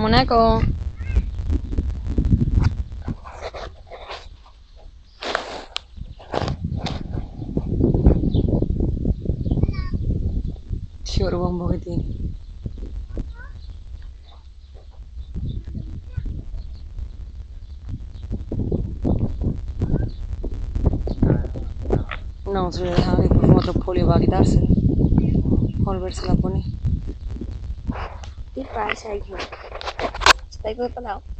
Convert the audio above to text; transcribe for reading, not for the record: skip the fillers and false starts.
Monaco. Lloro un poquitín. No, se lo he dejado que por favor otro polio va a quitárselo. Volvérsela a poner. ¿Qué pasa, hijo? Está incorporado.